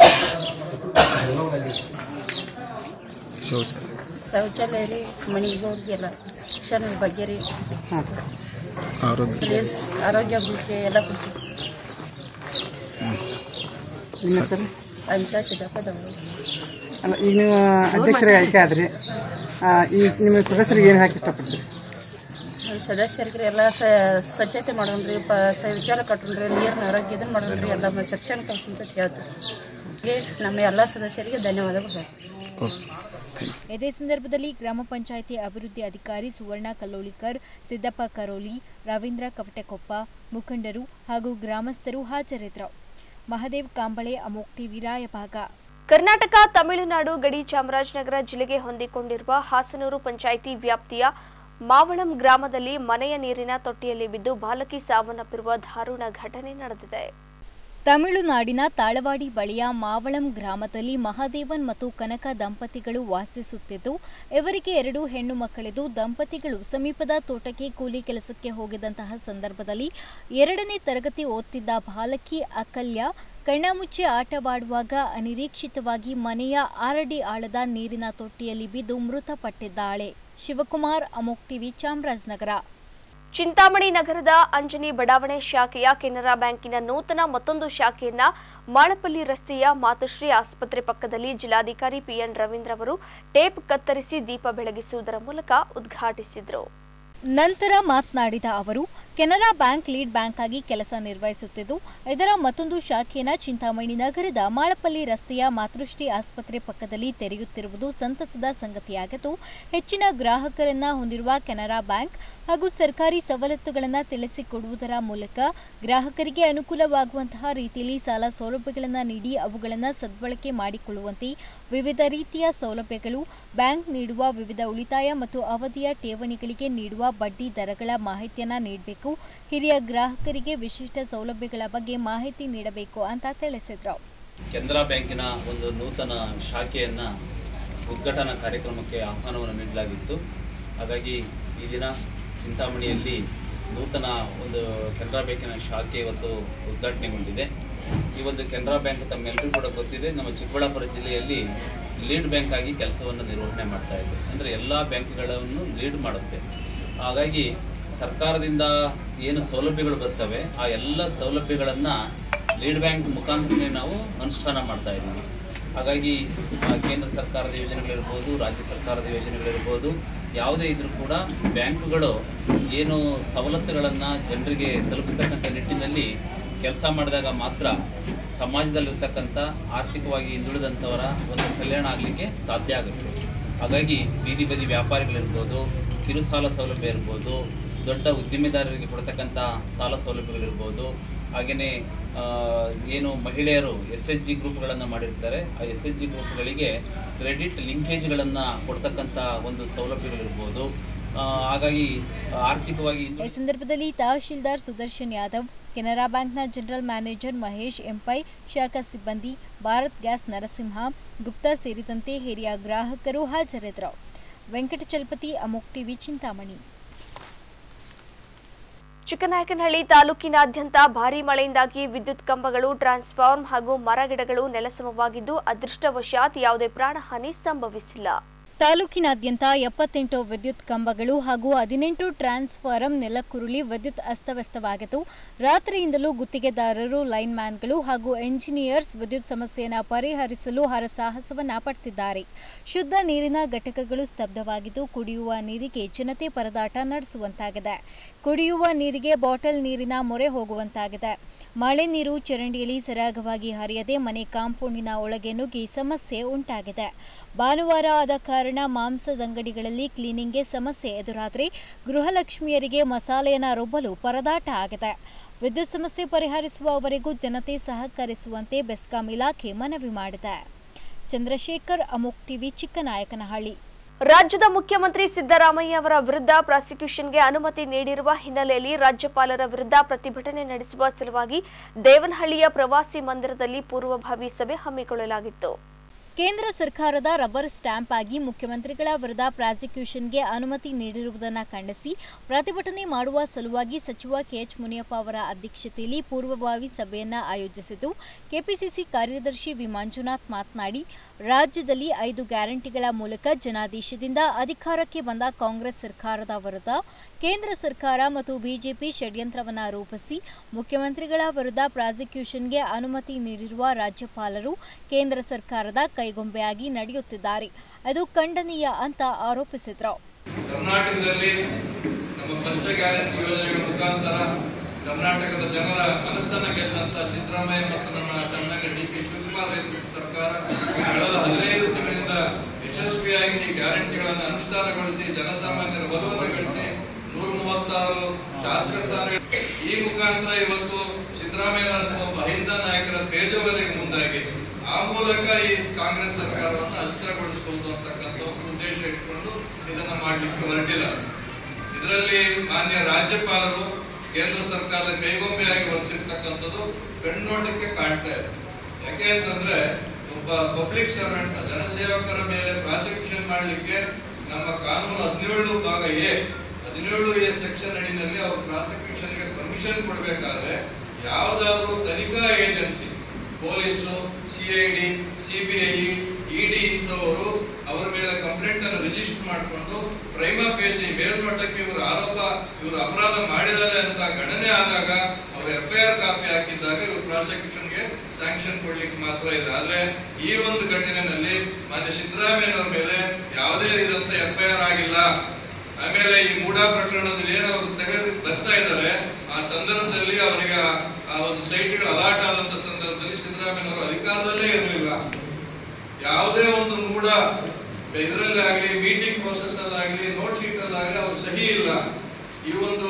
ಶೌಚಾಲಯ ರೀ, ಮನೆಗಳ್ರಿಗೆಲ್ಲ ಶಿಕ್ಷಣ ಬಗ್ಗೆ ರೀ, ಆರೋಗ್ಯ ಬಗ್ಗೆ ಎಲ್ಲ ಕೊಡ್ತೀವಿ. ನಿಮ್ಮ ಹೆಸರು? ಅಂತ ಸಿದ್ದಪ್ಪ. ಈಗ ನೀವು ಅಧ್ಯಕ್ಷರಿಗೆ ಆಯ್ಕೆ ಆದ್ರಿ, ಈ ನಿಮ್ಮ ಸದಸ್ಯರಿಗೆ ಏನು ಹಾಕಿ ಇಷ್ಟಪಡ್ತೀರಿ? ಸದಸ್ಯರಿಗೆ ಎಲ್ಲ ಸ್ವಚ್ಛತೆ ಮಾಡೋಣ್ರಿ, ಶೌಚಾಲಯ ಕಟ್ಟೋಣ್ರಿ, ನೀರಿನ ಆರೋಗ್ಯ ಇದನ್ನು ಮಾಡೋಣ್ರಿ, ಎಲ್ಲ ಶಿಕ್ಷಣ ಕಲ್ಸಂತ ಹೇಳ್ತೀವಿ. ನಮ್ಮ ಎಲ್ಲ ಸದಸ್ಯರಿಗೆ ಧನ್ಯವಾದಗಳು. ಇದೇ ಸಂದರ್ಭದಲ್ಲಿ ಗ್ರಾಮ ಪಂಚಾಯಿತಿ ಅಭಿವೃದ್ಧಿ ಅಧಿಕಾರಿ ಸುವರ್ಣ ಕಲ್ಲೋಳಿಕರ್, ಸಿದ್ದಪ್ಪ ಕರೋಲಿ, ರವೀಂದ್ರ ಕವಟೆಕೊಪ್ಪ, ಮುಖಂಡರು ಹಾಗೂ ಗ್ರಾಮಸ್ಥರು ಹಾಜರಿದ್ದರು. ಮಹದೇವ್ ಕಾಂಬಳೆ, ಅಮೋಕ್ ಟಿವಿ, ರಾಯಭಾಗ. ಕರ್ನಾಟಕ ತಮಿಳುನಾಡು ಗಡಿ ಚಾಮರಾಜನಗರ ಜಿಲ್ಲೆಗೆ ಹೊಂದಿಕೊಂಡಿರುವ ಹಾಸನೂರು ಪಂಚಾಯಿತಿ ವ್ಯಾಪ್ತಿಯ ಮಾವಳಂ ಗ್ರಾಮದಲ್ಲಿ ಮನೆಯ ನೀರಿನ ತೊಟ್ಟಿಯಲ್ಲಿ ಬಿದ್ದು ಬಾಲಕಿ ಸಾವನ್ನಪ್ಪಿರುವ ದಾರುಣ ಘಟನೆ ನಡೆದಿದೆ. ತಮಿಳುನಾಡಿನ ತಾಳವಾಡಿ ಬಳಿಯ ಮಾವಳಂ ಗ್ರಾಮದಲ್ಲಿ ಮಹಾದೇವನ್ ಮತ್ತು ಕನಕ ದಂಪತಿಗಳು ವಾಸಿಸುತ್ತಿದ್ದು, ಇವರಿಗೆ 2 ಹೆಣ್ಣು ಮಕ್ಕಳಿದ್ದು, ದಂಪತಿಗಳು ಸಮೀಪದ ತೋಟಕ್ಕೆ ಕೂಲಿ ಕೆಲಸಕ್ಕೆ ಹೋಗಿದ್ದಂತಹ ಸಂದರ್ಭದಲ್ಲಿ 2ನೇ ತರಗತಿ ಓದುತ್ತಿದ್ದ ಬಾಲಕಿ ಅಕಲ್ಯ ಕಣ್ಣಾಮುಚ್ಚಿ ಆಟವಾಡುವಾಗ ಅನಿರೀಕ್ಷಿತವಾಗಿ ಮನೆಯ 6 ಅಡಿ ಆಳದ ನೀರಿನ ತೊಟ್ಟಿಯಲ್ಲಿ ಬಿದ್ದು ಮೃತಪಟ್ಟಿದ್ದಾಳೆ. ಶಿವಕುಮಾರ್, ಅಮೋಕ್ ಟಿವಿ, ಚಾಮರಾಜನಗರ. ಚಿಂತಾಮಣಿ ನಗರದ ಅಂಜನಿ ಬಡಾವಣೆ ಶಾಖೆಯ ಕೆನರಾ ಬ್ಯಾಂಕಿನ ನೂತನ ಮತ್ತೊಂದು ಶಾಖೆಯನ್ನ ಮಾಳಪಲ್ಲಿ ರಸ್ತೆಯ ಮಾತುಶ್ರೀ ಆಸ್ಪತ್ರೆ ಪಕ್ಕದಲ್ಲಿ ಜಿಲ್ಲಾಧಿಕಾರಿ ಪಿಎನ್ ರವೀಂದ್ರ ಅವರು ಟೇಪ್ ಕತ್ತರಿಸಿ ದೀಪ ಬೆಳಗಿಸುವುದರ ಮೂಲಕ ಉದ್ಘಾಟಿಸಿದರು. ನಂತರ ಮಾತನಾಡಿದ ಅವರು, ಕೆನರಾ ಬ್ಯಾಂಕ್ ಲೀಡ್ ಬ್ಯಾಂಕ್ ಆಗಿ ಕೆಲಸ ನಿರ್ವಹಿಸುತ್ತಿದ್ದು, ಇದರ ಮತ್ತೊಂದು ಶಾಖೆಯನ್ನು ಚಿಂತಾಮಣಿ ನಗರದ ಮಾಳಪಲ್ಲಿ ರಸ್ತೆಯ ಮಾತೃಶ್ರೀ ಆಸ್ಪತ್ರೆ ಪಕ್ಕದಲ್ಲಿ ತೆರೆಯುತ್ತಿರುವುದು ಸಂತಸದ ಸಂಗತಿಯಾಗಿದ್ದು, ಹೆಚ್ಚಿನ ಗ್ರಾಹಕರನ್ನ ಹೊಂದಿರುವ ಕೆನರಾ ಬ್ಯಾಂಕ್ ಹಾಗೂ ಸರ್ಕಾರಿ ಸವಲತ್ತುಗಳನ್ನು ತಿಳಿಸಿಕೊಡುವುದರ ಮೂಲಕ ಗ್ರಾಹಕರಿಗೆ ಅನುಕೂಲವಾಗುವಂತಹ ರೀತಿಯಲ್ಲಿ ಸಾಲ ಸೌಲಭ್ಯಗಳನ್ನು ನೀಡಿ ಅವುಗಳನ್ನು ಸದ್ಬಳಕೆ ಮಾಡಿಕೊಳ್ಳುವಂತೆ ವಿವಿಧ ರೀತಿಯ ಸೌಲಭ್ಯಗಳು, ಬ್ಯಾಂಕ್ ನೀಡುವ ವಿವಿಧ ಉಳಿತಾಯ ಮತ್ತು ಅವಧಿಯ ಠೇವಣಿಗಳಿಗೆ ನೀಡುವ ಬಡ್ಡಿ ದರಗಳ ಮಾಹಿತಿಯನ್ನು ನೀಡಬೇಕು. ಹಿರಿಯ ಗ್ರಾಹಕರಿಗೆ ವಿಶಿಷ್ಟ ಸೌಲಭ್ಯಗಳ ಬಗ್ಗೆ ಮಾಹಿತಿ ನೀಡಬೇಕು ಅಂತ ತಿಳಿಸಿದರು. ಕೆನರಾ ಬ್ಯಾಂಕಿನ ಒಂದು ನೂತನ ಶಾಖೆಯನ್ನ ಉದ್ಘಾಟನಾ ಕಾರ್ಯಕ್ರಮಕ್ಕೆ ಆಹ್ವಾನವನ್ನು ನೀಡಲಾಗಿತ್ತು. ಹಾಗಾಗಿ ಈ ದಿನ ಚಿಂತಾಮಣಿಯಲ್ಲಿ ನೂತನ ಒಂದು ಕೆನರಾ ಬ್ಯಾಂಕಿನ ಶಾಖೆ ಇವತ್ತು ಉದ್ಘಾಟನೆಗೊಂಡಿದೆ. ಈ ಒಂದು ಕೆನರಾ ಬ್ಯಾಂಕ್ ತಮ್ಮೆಲ್ಲರಿಗೂ ಕೂಡ ಗೊತ್ತಿದೆ, ನಮ್ಮ ಚಿಕ್ಕಬಳ್ಳಾಪುರ ಜಿಲ್ಲೆಯಲ್ಲಿ ಲೀಡ್ ಬ್ಯಾಂಕ್ ಆಗಿ ಕೆಲಸವನ್ನು ನಿರ್ವಹಣೆ ಮಾಡ್ತಾ ಇದೆ. ಅಂದರೆ ಎಲ್ಲ ಬ್ಯಾಂಕ್ಗಳನ್ನು ಲೀಡ್ ಮಾಡುತ್ತೆ. ಹಾಗಾಗಿ ಸರ್ಕಾರದಿಂದ ಏನು ಸೌಲಭ್ಯಗಳು ಬರ್ತವೆ ಆ ಎಲ್ಲ ಸೌಲಭ್ಯಗಳನ್ನು ಲೀಡ್ ಬ್ಯಾಂಕ್ ಮುಖಾಂತರ ನಾವು ಅನುಷ್ಠಾನ ಮಾಡ್ತಾ ಇದ್ದೀವಿ. ಹಾಗಾಗಿ ಕೇಂದ್ರ ಸರ್ಕಾರದ ಯೋಜನೆಗಳಿರ್ಬೋದು, ರಾಜ್ಯ ಸರ್ಕಾರದ ಯೋಜನೆಗಳಿರ್ಬೋದು, ಯಾವುದೇ ಇದ್ರೂ ಕೂಡ ಬ್ಯಾಂಕುಗಳು ಏನು ಸವಲತ್ತುಗಳನ್ನು ಜನರಿಗೆ ತಲುಪಿಸ್ತಕ್ಕಂಥ ನಿಟ್ಟಿನಲ್ಲಿ ಕೆಲಸ ಮಾಡಿದಾಗ ಮಾತ್ರ ಸಮಾಜದಲ್ಲಿರ್ತಕ್ಕಂಥ ಆರ್ಥಿಕವಾಗಿ ಹಿಂದುಳಿದಂಥವರ ಒಂದು ಕಲ್ಯಾಣ ಆಗಲಿಕ್ಕೆ ಸಾಧ್ಯ ಆಗುತ್ತೆ. ಹಾಗಾಗಿ ಬೀದಿ ಬದಿ ವ್ಯಾಪಾರಿಗಳಿರ್ಬೋದು, ಕಿರು ಸಾಲ ಸೌಲಭ್ಯ ಇರ್ಬೋದು, ದೊಡ್ಡ ಉದ್ದಿಮೆದಾರರಿಗೆ ಕೊಡ್ತಕ್ಕಂಥ ಸಾಲ ಸೌಲಭ್ಯಗಳಿರ್ಬೋದು, ಹಾಗೆಯೇ ಏನು ಮಹಿಳೆಯರು SHG ಗ್ರೂಪ್ಗಳನ್ನು ಮಾಡಿರ್ತಾರೆ, ಆ SHG ಗ್ರೂಪ್ಗಳಿಗೆ ಕ್ರೆಡಿಟ್ ಲಿಂಕೇಜ್ಗಳನ್ನು ಕೊಡ್ತಕ್ಕಂಥ ಒಂದು ಸೌಲಭ್ಯಗಳಿರ್ಬೋದು. ಹಾಗಾಗಿ ಆರ್ಥಿಕವಾಗಿ ಈ ಸಂದರ್ಭದಲ್ಲಿ ತಹಶೀಲ್ದಾರ್ ಸುದರ್ಶನ್ ಯಾದವ್, ಕೆನರಾ ಬ್ಯಾಂಕ್ನ ಜನರಲ್ ಮ್ಯಾನೇಜರ್ ಮಹೇಶ್ ಎಂಪೈ, ಶಾಖಾ ಸಿಬ್ಬಂದಿ, ಭಾರತ್ ಗ್ಯಾಸ್ ನರಸಿಂಹ ಗುಪ್ತಾ ಸೇರಿದಂತೆ ಹಿರಿಯ ಗ್ರಾಹಕರು ಹಾಜರಿದ್ದರು. ವೆಂಕಟಚಲಪತಿ, ಅಮೋಕ್ ಟಿವಿ, ಚಿಂತಾಮಣಿ. ಚಿಕ್ಕನಾಯಕನಹಳ್ಳಿ ತಾಲೂಕಿನಾದ್ಯಂತ ಭಾರೀ ಮಳೆಯಿಂದಾಗಿ ವಿದ್ಯುತ್ ಕಂಬಗಳು, ಟ್ರಾನ್ಸ್ಫಾರ್ಮರ್ ಹಾಗೂ ಮರಗಿಡಗಳು ನೆಲಸಮವಾಗಿದ್ದು, ಅದೃಷ್ಟವಶಾತ್ ಯಾವುದೇ ಪ್ರಾಣಹಾನಿ ಸಂಭವಿಸಿಲ್ಲ. ತಾಲೂಕಿನಾದ್ಯಂತ 78 ವಿದ್ಯುತ್ ಕಂಬಗಳು ಹಾಗೂ 18 ಟ್ರಾನ್ಸ್ಫಾರ್ಮರ್ ನೆಲಕ್ಕುರುಳಿ ವಿದ್ಯುತ್ ಅಸ್ತವ್ಯಸ್ತವಾಗಿತ್ತು. ರಾತ್ರಿಯಿಂದಲೂ ಗುತ್ತಿಗೆದಾರರು, ಲೈನ್ ಮ್ಯಾನ್ಗಳು ಹಾಗೂ ಎಂಜಿನಿಯರ್ಸ್ ವಿದ್ಯುತ್ ಸಮಸ್ಯೆಯನ್ನು ಪರಿಹರಿಸಲು ಹರಸಾಹಸವನ್ನ ಪಡ್ತಿದ್ದಾರೆ. ಶುದ್ಧ ನೀರಿನ ಘಟಕಗಳು ಸ್ತಬ್ಧವಾಗಿದ್ದು, ಕುಡಿಯುವ ನೀರಿಗೆ ಜನತೆ ಪರದಾಟ ನಡೆಸುವಂತಾಗಿದೆ. ಕುಡಿಯುವ ನೀರಿಗೆ ಬಾಟಲ್ ನೀರಿನ ಮೊರೆ ಹೋಗುವಂತಾಗಿದೆ. ಮಳೆ ನೀರು ಚರಂಡಿಯಲ್ಲಿ ಸರಾಗವಾಗಿ ಹರಿಯದೆ ಮನೆ ಕಾಂಪೌಂಡಿನ ಒಳಗೆ ನುಗ್ಗಿ ಸಮಸ್ಯೆ ಉಂಟಾಗಿದೆ. ಭಾನುವಾರ ಆದ ಕಾರಣ ಮಾಂಸದಂಗಡಿಗಳಲ್ಲಿ ಕ್ಲೀನಿಂಗ್ಗೆ ಸಮಸ್ಯೆ ಎದುರಾದರೆ ಗೃಹಲಕ್ಷ್ಮಿಯರಿಗೆ ಮಸಾಲೆಯನ್ನು ರುಬ್ಬಲು ಪರದಾಟ ಆಗಿದೆ. ವಿದ್ಯುತ್ ಸಮಸ್ಯೆ ಪರಿಹರಿಸುವವರೆಗೂ ಜನತೆ ಸಹಕರಿಸುವಂತೆ ಬೆಸ್ಕಾಂ ಇಲಾಖೆ ಮನವಿ ಮಾಡಿದೆ. ಚಂದ್ರಶೇಖರ್, ಅಮೋಕ್ ಟಿವಿ, ಚಿಕ್ಕನಾಯಕನಹಳ್ಳಿ. ರಾಜ್ಯದ ಮುಖ್ಯಮಂತ್ರಿ ಸಿದ್ದರಾಮಯ್ಯ ಅವರ ವಿರುದ್ಧ ಪ್ರಾಸಿಕ್ಯೂಷನ್ಗೆ ಅನುಮತಿ ನೀಡಿರುವ ಹಿನ್ನೆಲೆಯಲ್ಲಿ ರಾಜ್ಯಪಾಲರ ವಿರುದ್ಧ ಪ್ರತಿಭಟನೆ ನಡೆಸುವ ಸಲುವಾಗಿ ದೇವನಹಳ್ಳಿಯ ಪ್ರವಾಸಿ ಮಂದಿರದಲ್ಲಿ ಪೂರ್ವಭಾವಿ ಸಭೆ ಹಮ್ಮಿಕೊಳ್ಳಲಾಗಿತ್ತು. ಕೇಂದ್ರ ಸರ್ಕಾರದ ರಬ್ಬರ್ ಸ್ಟ್ಯಾಂಪ್ ಆಗಿ ಮುಖ್ಯಮಂತ್ರಿಗಳ ವಿರುದ್ಧ ಪ್ರಾಸಿಕ್ಯೂಷನ್ಗೆ ಅನುಮತಿ ನೀಡಿರುವುದನ್ನು ಖಂಡಿಸಿ ಪ್ರತಿಭಟನೆ ಮಾಡುವ ಸಲುವಾಗಿ ಸಚಿವ ಕೆಎಚ್ ಮುನಿಯಪ್ಪ ಅವರ ಅಧ್ಯಕ್ಷತೆಯಲ್ಲಿ ಪೂರ್ವಭಾವಿ ಸಭೆಯನ್ನು ಆಯೋಜಿಸಿದ್ದು, ಕೆಪಿಸಿಸಿ ಕಾರ್ಯದರ್ಶಿ ವಿ ಮಂಜುನಾಥ್ ಮಾತನಾಡಿ, ರಾಜ್ಯದಲ್ಲಿ 5 ಗ್ಯಾರಂಟಿಗಳ ಮೂಲಕ ಜನಾದೇಶದಿಂದ ಅಧಿಕಾರಕ್ಕೆ ಬಂದ ಕಾಂಗ್ರೆಸ್ ಸರ್ಕಾರದ ವಿರುದ್ಧ ಕೇಂದ್ರ ಸರ್ಕಾರ ಮತ್ತು ಬಿಜೆಪಿ ಷಡ್ಯಂತ್ರವನ್ನು ರೂಪಿಸಿ ಮುಖ್ಯಮಂತ್ರಿಗಳ ವಿರುದ್ಧ ಪ್ರಾಸಿಕ್ಯೂಷನ್ಗೆ ಅನುಮತಿ ನೀಡಿರುವ ರಾಜ್ಯಪಾಲರು ಕೇಂದ್ರ ಸರ್ಕಾರದ ಕೈಗೊಂಬೆಯಾಗಿ ನಡೆಯುತ್ತಿದ್ದಾರೆ. ಅದು ಖಂಡನೀಯ ಅಂತ ಆರೋಪಿಸಿದರು. ಕರ್ನಾಟಕದಲ್ಲಿ ನಮ್ಮ ಪಂಚ ಗ್ಯಾರಂಟಿ ಯೋಜನೆಗಳ ಮುಖಾಂತರ ಕರ್ನಾಟಕದ ಜನರ ಮನಸ್ಸನ್ನು ಗೆದ್ದಂತ ಸಿದ್ದರಾಮಯ್ಯ ಮತ್ತು ನಮ್ಮ ಸಣ್ಣಗ ಡಿ.ಕೆ. ಶಿವಕುಮಾರ್ ಸರ್ಕಾರ ಕಳೆದ 15 ತಿಂಗಳಿಂದ ಯಶಸ್ವಿಯಾಗಿ ಈ ಗ್ಯಾರಂಟಿಗಳನ್ನು ಅನುಷ್ಠಾನಗೊಳಿಸಿ ಜನಸಾಮಾನ್ಯರ ಒಲವನ್ನು ಗಳಿಸಿ 136 ಶಾಸಕ ಸ್ಥಾನ ಈ ಮುಖಾಂತರ ಇವತ್ತು ಸಿದ್ದರಾಮಯ್ಯ ಒಬ್ಬ ಅಹಿಂದ ನಾಯಕರ ತೇಜೋವಧೆಗೆ ಮುಂದಾಗಿ ಆ ಮೂಲಕ ಈ ಕಾಂಗ್ರೆಸ್ ಸರ್ಕಾರವನ್ನು ಅಸ್ಥಿರಗೊಳಿಸಬಹುದು ಅಂತಕ್ಕಂಥ ಉದ್ದೇಶ ಇಟ್ಕೊಂಡು ಇದನ್ನ ಮಾಡಲಿಕ್ಕೆ ಹೊರಟಿಲ್ಲ. ಇದರಲ್ಲಿ ಮಾನ್ಯ ರಾಜ್ಯಪಾಲರು ಕೇಂದ್ರ ಸರ್ಕಾರದ ಕೈಗೊಂಬೆಯಾಗಿ ವರ್ತಿರ್ತಕ್ಕಂಥದ್ದು ಕಣ್ಣೋಟಕ್ಕೆ ಕಾಣ್ತಾ ಇದೆ. ಯಾಕೆ ಅಂತಂದ್ರೆ ಒಬ್ಬ ಪಬ್ಲಿಕ್ ಸರ್ವೆಂಟ್ ಜನಸೇವಕರ ಮೇಲೆ ಪ್ರಾಸಿಕ್ಯೂಷನ್ ಮಾಡಲಿಕ್ಕೆ ನಮ್ಮ ಕಾನೂನು 17A ಸೆಕ್ಷನ್ ಅಡಿನಲ್ಲಿ ಅವರು ಪ್ರಾಸಿಕ್ಯೂಷನ್ಗೆ ಪರ್ಮಿಷನ್ ಕೊಡಬೇಕಾದ್ರೆ ಯಾವುದಾದ್ರೂ ತನಿಖಾ agency, police, CID, CBI, ED ಇಂಥವರು ಅವರ ಮೇಲೆ ಕಂಪ್ಲೇಂಟ್ ಅನ್ನು ರಿಜಿಸ್ಟರ್ ಮಾಡಿಕೊಂಡು ಪ್ರೈಮಾ ಫೇಸಿ ಮೇಲ್ಮಟ್ಟಕ್ಕೆ ಇವರು ಅಪರಾಧ ಮಾಡಿದ್ದಾರೆ ಅಂತ ಗಣನೆ ಆದಾಗ ಅವರು FIR ಕಾಪಿ ಹಾಕಿದ್ದಾಗ ಇವರು ಪ್ರಾಸಿಕ್ಯೂಷನ್ಗೆ ಸ್ಯಾಂಕ್ಷನ್ ಕೊಡ್ಲಿಕ್ಕೆ ಮಾತ್ರ ಇದೆ. ಆದ್ರೆ ಈ ಒಂದು ಘಟನೆಯಲ್ಲಿ ಮಾನ್ಯ ಸಿದ್ದರಾಮಯ್ಯನವರ ಮೇಲೆ ಯಾವುದೇ ರೀತಿಯಂತ FIR ಆಗಿಲ್ಲ. ಆಮೇಲೆ ಈ ಮೂಡಾ ಪ್ರಕರಣದಲ್ಲಿ ಏನು ಅವರು ತೆಗೆದು ಬರ್ತಾ ಇದ್ದಾರೆ, ಆ ಸಂದರ್ಭದಲ್ಲಿ ಅವರಿಗೆ ಆ ಒಂದು ಸೈಟ್ಗಳು ಅಲಾಟ್ ಆದಂತ ಸಂದರ್ಭದಲ್ಲಿ ಸಿದ್ದರಾಮಯ್ಯನವರು ಅಧಿಕಾರದಲ್ಲೇ ಇರಲಿಲ್ಲ. ಯಾವುದೇ ಒಂದು ಮೂಡ ಇದರಲ್ಲಿ ಆಗಲಿ, ಮೀಟಿಂಗ್ ಪ್ರೋಸೆಸ್ ಅಲ್ಲಾಗಲಿ, ನೋಟ್ ಶೀಟ್ ಅಲ್ಲಾಗಲಿ ಅವ್ರ ಸಹಿ ಇಲ್ಲ. ಈ ಒಂದು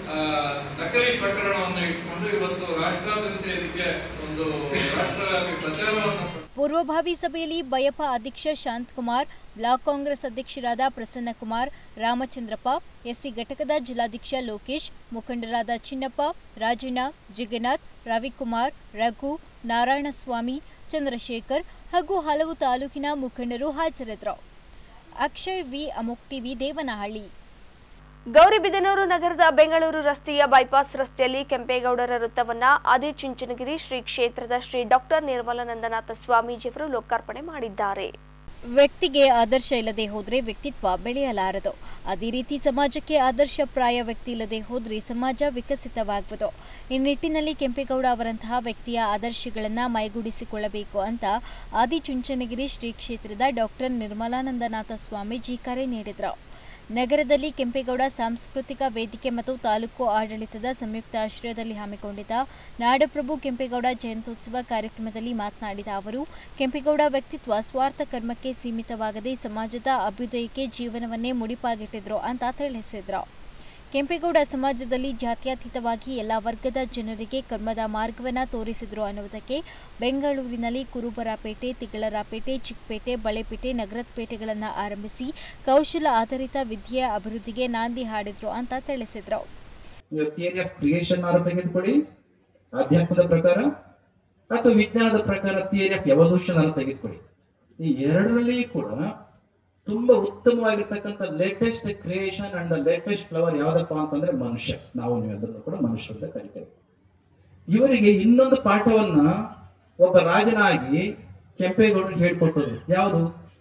ನಕಲಿ ಪ್ರಕರಣವನ್ನು ಇಟ್ಕೊಂಡು ಇವತ್ತು ರಾಷ್ಟ್ರಾದ್ಯಂತ ಇದಕ್ಕೆ ಒಂದು ರಾಷ್ಟ್ರವ್ಯಾಪಿ ಪ್ರಚಾರವನ್ನು. ಪೂರ್ವಭಾವಿ ಸಭೆಯಲ್ಲಿ ಬಯಪ ಅಧ್ಯಕ್ಷ ಶಾಂತಕುಮಾರ್, ಬ್ಲಾಕ್ ಕಾಂಗ್ರೆಸ್ ಅಧ್ಯಕ್ಷರಾದ ಪ್ರಸನ್ನಕುಮಾರ್, ರಾಮಚಂದ್ರಪ್ಪ, SC ಘಟಕದ ಜಿಲ್ಲಾಧ್ಯಕ್ಷ ಲೋಕೇಶ್, ಮುಖಂಡರಾದ ಚಿನ್ನಪ್ಪ, ರಾಜಣ್ಣ, ಜಗನ್ನಾಥ್, ರವಿಕುಮಾರ್, ರಘು, ನಾರಾಯಣಸ್ವಾಮಿ, ಚಂದ್ರಶೇಖರ್ ಹಾಗೂ ಹಲವು ತಾಲೂಕಿನ ಮುಖಂಡರು ಹಾಜರಿದ್ದರು. ಅಕ್ಷಯ್ ವಿ, ಅಮೋಕ್ ಟಿವಿ, ದೇವನಹಳ್ಳಿ. ಗೌರಿಬಿದನೂರು ನಗರದ ಬೆಂಗಳೂರು ರಸ್ತೆಯ ಬೈಪಾಸ್ ರಸ್ತೆಯಲ್ಲಿ ಕೆಂಪೇಗೌಡರ ವೃತ್ತವನ್ನು ಆದಿಚುಂಚನಗಿರಿ ಶ್ರೀ ಕ್ಷೇತ್ರದ ಶ್ರೀ ಡಾಕ್ಟರ್ ನಿರ್ಮಲಾನಂದನಾಥ ಸ್ವಾಮೀಜಿಯವರು ಲೋಕಾರ್ಪಣೆ ಮಾಡಿದ್ದಾರೆ. ವ್ಯಕ್ತಿಗೆ ಆದರ್ಶ ಇಲ್ಲದೆ ಹೋದರೆ ವ್ಯಕ್ತಿತ್ವ ಬೆಳೆಯಲಾರದು. ಅದೇ ರೀತಿ ಸಮಾಜಕ್ಕೆ ಆದರ್ಶಪ್ರಾಯ ವ್ಯಕ್ತಿ ಇಲ್ಲದೆ ಹೋದರೆ ಸಮಾಜ ವಿಕಸಿತವಾಗುವುದು. ಈ ನಿಟ್ಟಿನಲ್ಲಿ ಕೆಂಪೇಗೌಡ ಅವರಂತಹ ವ್ಯಕ್ತಿಯ ಆದರ್ಶಗಳನ್ನು ಮೈಗೂಡಿಸಿಕೊಳ್ಳಬೇಕು ಅಂತ ಆದಿಚುಂಚನಗಿರಿ ಶ್ರೀ ಕ್ಷೇತ್ರದ ಡಾಕ್ಟರ್ ನಿರ್ಮಲಾನಂದನಾಥ ಸ್ವಾಮೀಜಿ ಕರೆ ನೀಡಿದರು. ನಗರದಲ್ಲಿ ಕೆಂಪೇಗೌಡ ಸಾಂಸ್ಕೃತಿಕ ವೇದಿಕೆ ಮತ್ತು ತಾಲೂಕು ಆಡಳಿತದ ಸಂಯುಕ್ತ ಆಶ್ರಯದಲ್ಲಿ ಹಮ್ಮಿಕೊಂಡಿದ್ದ ನಾಡಪ್ರಭು ಕೆಂಪೇಗೌಡ ಜಯಂತ್ಯೋತ್ಸವ ಕಾರ್ಯಕ್ರಮದಲ್ಲಿ ಮಾತನಾಡಿದ ಅವರು, ಕೆಂಪೇಗೌಡ ವ್ಯಕ್ತಿತ್ವ ಸ್ವಾರ್ಥ ಕರ್ಮಕ್ಕೆ ಸೀಮಿತವಾಗದೆ ಸಮಾಜದ ಅಭ್ಯುದಯಕ್ಕೆ ಜೀವನವನ್ನೇ ಮುಡಿಪಾಗಿಟ್ಟಿದ್ರು ಅಂತ ತಿಳಿಸಿದರು. ಕೆಂಪೇಗೌಡ ಸಮಾಜದಲ್ಲಿ ಜಾತ್ಯತೀತವಾಗಿ ಎಲ್ಲ ವರ್ಗದ ಜನರಿಗೆ ಕರ್ಮದ ಮಾರ್ಗವನ್ನು ತೋರಿಸಿದ್ರು ಅನ್ನುವುದಕ್ಕೆ ಬೆಂಗಳೂರಿನಲ್ಲಿ ಕುರುಬರಪೇಟೆ, ತಿಗಳರಪೇಟೆ, ಚಿಕ್ಕಪೇಟೆ, ಬಳೆಪೇಟೆ, ನಗರಪೇಟೆಗಳನ್ನು ಆರಂಭಿಸಿ ಕೌಶಲ ಆಧಾರಿತ ವಿದ್ಯೆಯ ಅಭಿವೃದ್ಧಿಗೆ ನಾಂದಿ ಹಾಡಿದ್ರು ಅಂತ ತಿಳಿಸಿದ್ರು. ಥಿಯರಿ ಆಫ್ ಕ್ರಿಯೇಷನ್ ತೆಗೆದುಕೊಳ್ಳಿ ಅಧ್ಯಾತ್ಮದ ಪ್ರಕಾರ, ಅಥವಾ ವಿಜ್ಞಾನದ ಪ್ರಕಾರ ಥಿಯರಿ ಆಫ್ ಎವಲ್ಯೂಷನ್ ಅನ್ನು ತೆಗೆದುಕೊಳ್ಳಿ. ಈ ಎರಡರಲ್ಲಿ ಕೂಡ ತುಂಬಾ ಉತ್ತಮವಾಗಿರ್ತಕ್ಕಂಥ latest creation and the latest flower ಯಾವ್ದಪ್ಪ ಅಂತಂದ್ರೆ ಮನುಷ್ಯ. ನಾವು ನೀವೆಲ್ಲರೂ ಕೂಡ ಮನುಷ್ಯ ಅಂತ ಕರಿತೇವೆ. ಇವರಿಗೆ ಇನ್ನೊಂದು ಪಾಠವನ್ನ ಒಬ್ಬ ರಾಜನಾಗಿ ಕೆಂಪೇಗೌಡರಿಗೆ ಹೇಳ್ಕೊಟ್ಟರು. ಯಾವುದು?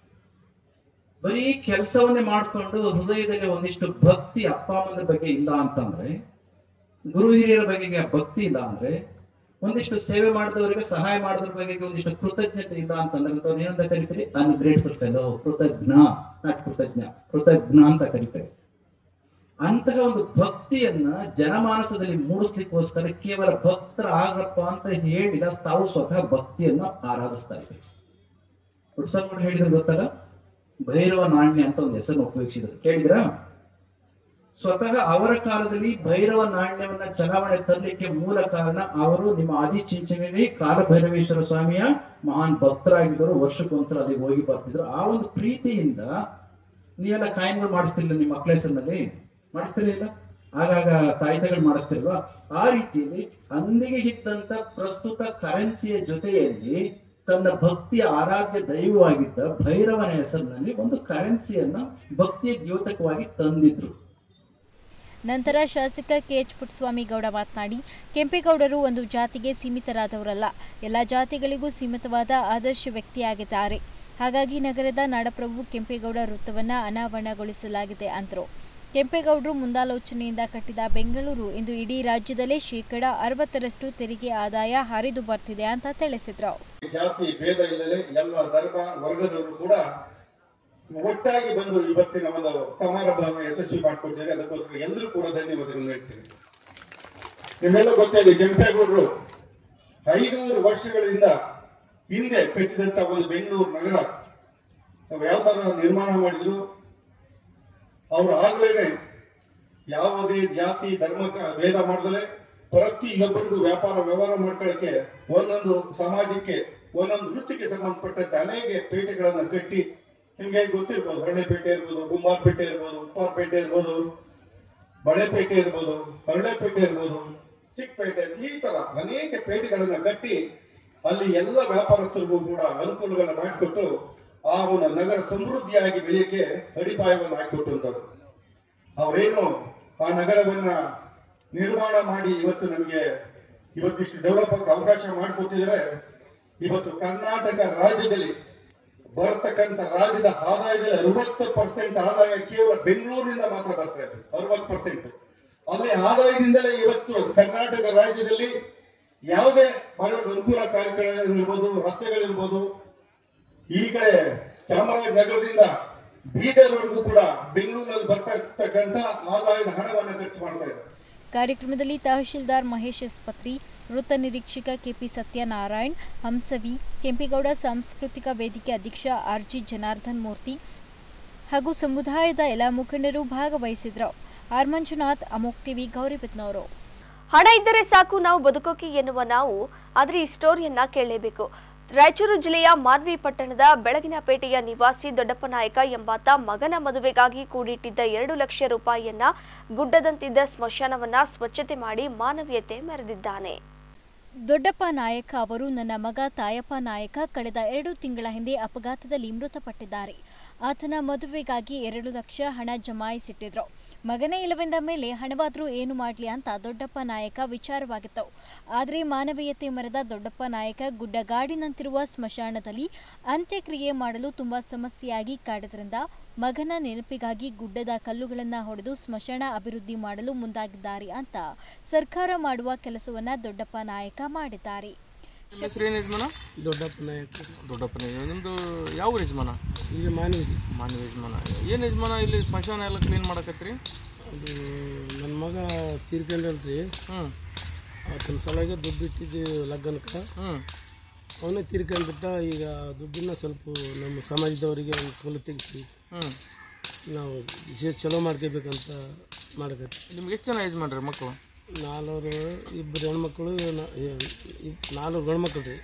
ಬರೀ ಕೆಲಸವನ್ನೇ ಮಾಡ್ಕೊಂಡು ಹೃದಯದಲ್ಲಿ ಒಂದಿಷ್ಟು ಭಕ್ತಿ ಅಪ್ಪ ಅಮ್ಮನ ಬಗ್ಗೆ ಇಲ್ಲ ಅಂತಂದ್ರೆ, ಗುರು ಹಿರಿಯರ ಬಗೆಗೆ ಭಕ್ತಿ ಇಲ್ಲ ಅಂದ್ರೆ, ಒಂದಿಷ್ಟು ಸೇವೆ ಮಾಡಿದವರಿಗೆ ಸಹಾಯ ಮಾಡಿದವ್ರ ಬಗ್ಗೆ ಒಂದಿಷ್ಟು ಕೃತಜ್ಞತೆ ಇಲ್ಲ ಅಂತಂದ್ರೆ ಏನಂತ ಕರಿತೀರಿ? ಅನ್ಗ್ರೇಟ್ಫುಲ್ ಫೆಲೋ, ಕೃತಜ್ಞ, ನಾಟ್ ಕೃತಜ್ಞ, ಕೃತಜ್ಞ ಅಂತ ಕರಿತೇವೆ. ಅಂತಹ ಒಂದು ಭಕ್ತಿಯನ್ನ ಜನಮಾನಸದಲ್ಲಿ ಮೂಡಿಸ್ಲಿಕ್ಕೋಸ್ಕರ ಕೇವಲ ಭಕ್ತರ ಆಗಪ್ಪ ಅಂತ ಹೇಳಿದ ತಾವು ಸ್ವತಃ ಭಕ್ತಿಯನ್ನ ಆರಾಧಿಸ್ತಾ ಇದ್ದಾರೆ. ಹುಡ್ಸಂಗ್ ಹೇಳಿದ್ರೆ ಗೊತ್ತಲ್ಲ, ಭೈರವ ನಾಣ್ಯ ಅಂತ ಒಂದು ಹೆಸರನ್ನು ಉಪಯೋಗಿಸಿದ್ರು, ಕೇಳಿದ್ರ? ಸ್ವತಃ ಅವರ ಕಾಲದಲ್ಲಿ ಭೈರವ ನಾಣ್ಯವನ್ನ ಚಲಾವಣೆ ತರಲಿಕ್ಕೆ ಮೂಲ ಕಾರಣ ಅವರು ನಿಮ್ಮ ಆದಿಚುಂಚನಗಿರಿ ಕಾಲಭೈರವೇಶ್ವರ ಸ್ವಾಮಿಯ ಮಹಾನ್ ಭಕ್ತರಾಗಿದ್ದರು. ವರ್ಷಕ್ಕೊಂದ್ಸಲ ಅಲ್ಲಿಗೆ ಹೋಗಿ ಬರ್ತಿದ್ರು. ಆ ಒಂದು ಪ್ರೀತಿಯಿಂದ ನೀವೆಲ್ಲ ಕಾಯಿನ್ಗಳು ಮಾಡಿಸ್ತಿರ್ಲಿಲ್ಲ, ನಿಮ್ಮ ಮಕ್ಕಳ ಹೆಸರಿನಲ್ಲಿ ಮಾಡಿಸ್ತಿರ್ಲಿಲ್ಲ, ಆಗಾಗ ತಾಯ್ತಗಳು ಮಾಡಿಸ್ತಿಲ್ವಾ? ಆ ರೀತಿಯಲ್ಲಿ ಅಂದಿಗೆ ಇದ್ದಂತ ಪ್ರಸ್ತುತ ಕರೆನ್ಸಿಯ ಜೊತೆಯಲ್ಲಿ ತನ್ನ ಭಕ್ತಿಯ ಆರಾಧ್ಯ ದೈವವಾಗಿದ್ದ ಭೈರವನ ಹೆಸರಿನಲ್ಲಿ ಒಂದು ಕರೆನ್ಸಿಯನ್ನ ಭಕ್ತಿಯ ದ್ಯೋತಕವಾಗಿ ತಂದಿದ್ರು. ನಂತರ ಶಾಸಕ KH ಪುಟ್ಟಸ್ವಾಮಿ ಗೌಡ ಮಾತನಾಡಿ, ಕೆಂಪೇಗೌಡರು ಒಂದು ಜಾತಿಗೆ ಸೀಮಿತರಾದವರಲ್ಲ, ಎಲ್ಲ ಜಾತಿಗಳಿಗೂ ಸೀಮಿತವಾದ ಆದರ್ಶ ವ್ಯಕ್ತಿಯಾಗಿದ್ದಾರೆ. ಹಾಗಾಗಿ ನಗರದ ನಾಡಪ್ರಭು ಕೆಂಪೇಗೌಡ ವೃತ್ತವನ್ನು ಅನಾವರಣಗೊಳಿಸಲಾಗಿದೆ ಅಂದರು. ಕೆಂಪೇಗೌಡರು ಮುಂದಾಲೋಚನೆಯಿಂದ ಕಟ್ಟಿದ ಬೆಂಗಳೂರು ಇಂದು ಇಡೀ ರಾಜ್ಯದಲ್ಲೇ 60% ತೆರಿಗೆ ಆದಾಯ ಹರಿದು ಬರ್ತಿದೆ ಅಂತ ತಿಳಿಸಿದ್ರು. ಜಾತಿ ಭೇದ ಇಲ್ಲದೆ ಎಲ್ಲ ವರ್ಗದವರು ಕೂಡ ಒಟ್ಟಾಗಿ ಬಂದು ಇವತ್ತಿನ ಒಂದು ಸಮಾರಂಭವನ್ನು ಯಶಸ್ವಿ ಮಾಡಿಕೊಟ್ಟಿದ್ದಾರೆ. ಅದಕ್ಕೋಸ್ಕರ ಎಲ್ಲರೂ ಕೂಡ ಧನ್ಯವಾದಗಳನ್ನು ಹೇಳ್ತೀನಿ. ನಿಮ್ಮೆಲ್ಲ ಗೊತ್ತಿದೆ, ಕೆಂಪೇಗೌಡರು 500 ವರ್ಷಗಳಿಂದ ಹಿಂದೆ ಕಟ್ಟಿದಂತ ಒಂದು ಬೆಂಗಳೂರು ನಗರ ಅವ್ರು ಯಾವ ತರ ನಿರ್ಮಾಣ ಮಾಡಿದ್ರು, ಅವ್ರು ಆಗ್ಲೇನೆ ಯಾವುದೇ ಜಾತಿ ಧರ್ಮ ಭೇದ ಮಾಡಿದ್ರೆ ಪ್ರತಿಯೊಬ್ಬರಿಗೂ ವ್ಯವಹಾರ ಮಾಡ್ಕೊಳ್ಳಕ್ಕೆ ಒಂದೊಂದು ಸಮಾಜಕ್ಕೆ ಒಂದೊಂದು ವೃತ್ತಿಗೆ ಸಂಬಂಧಪಟ್ಟಂತೆ ಅನೇಕ ಪೇಟೆಗಳನ್ನ ಕಟ್ಟಿ, ನಿಮ್ಗೆ ಗೊತ್ತಿರ್ಬೋದು, ಹಳ್ಳಿಪೇಟೆ ಇರ್ಬೋದು, ಗುಮ್ಮಾರ್ಪೇಟೆ ಇರ್ಬೋದು, ಉಪ್ಪಾರ್ಪೇಟೆ ಇರ್ಬೋದು, ಬಳೆಪೇಟೆ ಇರ್ಬೋದು, ಹೊರಳೆಪೇಟೆ ಇರ್ಬೋದು, ಚಿಕ್ಕಪೇಟೆ, ಈ ತರ ಅನೇಕ ಪೇಟೆಗಳನ್ನ ಕಟ್ಟಿ ಅಲ್ಲಿ ಎಲ್ಲ ವ್ಯಾಪಾರಸ್ಥರಿಗೂ ಕೂಡ ಅನುಕೂಲಗಳನ್ನ ಮಾಡಿಕೊಟ್ಟು ಆ ಒಂದು ನಗರ ಸಮೃದ್ಧಿಯಾಗಿ ಬೆಳೆಯಕ್ಕೆ ಅಡಿಪಾಯವನ್ನು ಹಾಕಿಕೊಟ್ಟಂತವ್ರು. ಅವರೇನು ಆ ನಗರವನ್ನ ನಿರ್ಮಾಣ ಮಾಡಿ ಇವತ್ತು ನಮಗೆ ಇವತ್ತಿಷ್ಟು ಡೆವಲಪ್ ಆಗಕ್ಕೆ ಅವಕಾಶ ಮಾಡಿಕೊಟ್ಟಿದ್ದಾರೆ. ಇವತ್ತು ಕರ್ನಾಟಕ ರಾಜ್ಯದಲ್ಲಿ ಬರ್ತಕ್ಕಂಥ ರಾಜ್ಯದ ಆದಾಯದಲ್ಲಿ 60% ಆದಾಯ ಕೇವಲ ಬೆಂಗಳೂರಿನಿಂದ ಮಾತ್ರ ಬರ್ತಾ ಇದೆ. 60% ಅಲ್ಲಿ ಆದಾಯದಿಂದಲೇ ಇವತ್ತು ಕರ್ನಾಟಕ ರಾಜ್ಯದಲ್ಲಿ ಯಾವುದೇ ಮಾಡೋದು ಅನುಕೂಲ ಕಾರ್ಯಕ್ರಮಗಳಿರ್ಬೋದು, ರಸ್ತೆಗಳಿರ್ಬೋದು, ಈ ಕಡೆ ಚಾಮರಾಜನಗರದಿಂದ ಬೀದರ್ವರೆಗೂ ಕೂಡ ಬೆಂಗಳೂರಿನಲ್ಲಿ ಬರ್ತಕ್ಕಂಥ ಆದಾಯದ ಹಣವನ್ನು ಖರ್ಚು ಮಾಡ್ತಾ ಇದ್ದಾರೆ. ಕಾರ್ಯಕ್ರಮದಲ್ಲಿ ತಹಶೀಲ್ದಾರ್ ಮಹೇಶ್ ಎಸ್ ಪತ್ರಿ, ವೃತ್ತ ನಿರೀಕ್ಷಕ ಕೆಪಿ ಸತ್ಯನಾರಾಯಣ್, ಹಂಸವಿ, ಕೆಂಪೇಗೌಡ ಸಾಂಸ್ಕೃತಿಕ ವೇದಿಕೆ ಅಧ್ಯಕ್ಷ ಆರ್ಜಿ ಜನಾರ್ದನ್ ಮೂರ್ತಿ ಹಾಗೂ ಸಮುದಾಯದ ಎಲ್ಲ ಮುಖಂಡರು ಭಾಗವಹಿಸಿದ್ರು. ಆರ್ ಮಂಜುನಾಥ್, ಅಮೋಕ್ ಟಿವಿ, ಗೌರಿಬಿದನೂರು. ಹಣ ಇದ್ದರೆ ಸಾಕು ನಾವು ಬದುಕೋಕೆ ಎನ್ನುವ ನಾವು, ಆದರೆ ಈ ಸ್ಟೋರಿಯನ್ನ ಕೇಳಲೇಬೇಕು. ರಾಯಚೂರು ಜಿಲ್ಲೆಯ ಮಾನ್ವಿ ಪಟ್ಟಣದ ಬೆಳಗಿನಪೇಟೆಯ ನಿವಾಸಿ ದೊಡ್ಡಪ್ಪ ನಾಯಕ ಎಂಬಾತ ಮಗನ ಮದುವೆಗಾಗಿ ಕೂಡಿಟ್ಟಿದ್ದ 2 ಲಕ್ಷ ರೂಪಾಯಿಯನ್ನ ಗುಡ್ಡದಂತಿದ್ದ ಸ್ಮಶಾನವನ್ನ ಸ್ವಚ್ಛತೆ ಮಾಡಿ ಮಾನವೀಯತೆ ಮೆರೆದಿದ್ದಾನೆ. ದೊಡ್ಡಪ್ಪ ನಾಯಕ ಅವರು ನನ್ನ ಮಗ ತಾಯಪ್ಪ ನಾಯಕ ಕಳೆದ 2 ತಿಂಗಳ ಹಿಂದೆ ಅಪಘಾತದಲ್ಲಿ ಮೃತಪಟ್ಟಿದ್ದಾರೆ. ಆತನ ಮದುವೆಗಾಗಿ 2 ಲಕ್ಷ ಹಣ ಜಮಾಯಿಸಿಟ್ಟಿದ್ರು. ಮಗನೇ ಇಲ್ಲವೆಂದ ಮೇಲೆ ಹಣವಾದ್ರೂ ಏನು ಮಾಡ್ಲಿ ಅಂತ ದೊಡ್ಡಪ್ಪ ನಾಯಕ ವಿಚಾರವಾಗಿತ್ತು. ಆದರೆ ಮಾನವೀಯತೆ ಮೆರೆದ ದೊಡ್ಡಪ್ಪ ನಾಯಕ ಗುಡ್ಡಗಾಡಿನಂತಿರುವ ಸ್ಮಶಾನದಲ್ಲಿ ಅಂತ್ಯಕ್ರಿಯೆ ಮಾಡಲು ತುಂಬಾ ಸಮಸ್ಯೆಯಾಗಿ ಕಾಡಿದ್ರಿಂದ ಮಗನ ನೆನಪಿಗಾಗಿ ಗುಡ್ಡದ ಕಲ್ಲುಗಳನ್ನು ಹೊಡೆದು ಸ್ಮಶಾನ ಅಭಿವೃದ್ಧಿ ಮಾಡಲು ಮುಂದಾಗಿದ್ದಾರೆ ಅಂತ ಸರ್ಕಾರ ಮಾಡುವ ಕೆಲಸವನ್ನ ದೊಡ್ಡಪ್ಪ ನಾಯಕ ಮಾಡಿದ್ದಾರೆ. ದೊಡ್ಡಪ್ಪ ನಾಯಕ ನಿಮ್ದು ಯಾವ ಯಜಮಾನ? ಈಗ ಮಾನವಿ ಯಜಮಾನ. ಏನು ಯಜಮಾನ ಇಲ್ಲಿ ಸ್ಮಶಾನ ಎಲ್ಲ ಕ್ಲೀನ್ ಮಾಡಕತ್ರಿ? ಅದು ನನ್ನ ಮಗ ತೀರ್ಕೊಂಡಲ್ರಿ. ಆತನ ಸಲಾಗೆ ದುಡ್ಡು ಇಟ್ಟಿದ್ದು ಲಗ್ನಕ್ಕೆ. ಅವನೇ ತೀರ್ಕೊಂಡ್ಬಿಟ್ಟ. ಈಗ ದುಡ್ಡನ್ನ ಸ್ವಲ್ಪ ನಮ್ಮ ಸಮಾಜದವರಿಗೆ ಅನುಕೂಲ ತೆಗಿಸಿ ನಾವು ಚಲೋ ಮಾಡ್ಕೋಬೇಕಂತ ಮಾಡಕತ್ತಿ. ನಿಮ್ಗೆ ಎಷ್ಟು ಜನ ಯಜಮಾನ್ರಿ ಮಕ್ಕಳು? 4 2 ಹೆಣ್ಮಕ್ಳು, 4 ಗಂಡು ಮಕ್ಕಳು ರೀ.